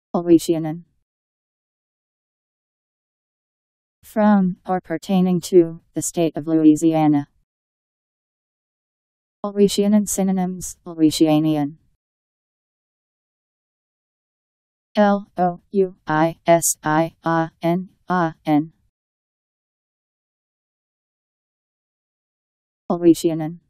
Louisianan. From, or pertaining to, the state of Louisiana. Louisianan synonyms: Louisianian. Louisianan. Louisianan.